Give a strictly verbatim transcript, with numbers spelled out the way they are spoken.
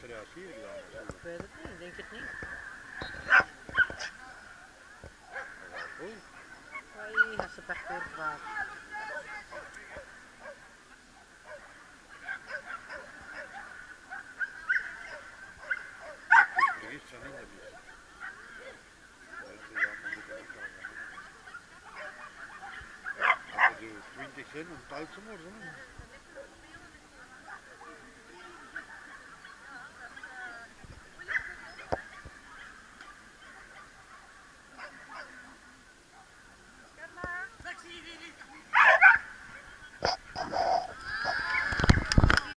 reageren dan? Ik weet het niet, ik denk het niet. Oei. Hoi, als ze parcours vraagt. Het is vergist van in de bus. Dat is allemaal moeten opkrijgen. Als je twintig cent om thuis te worden.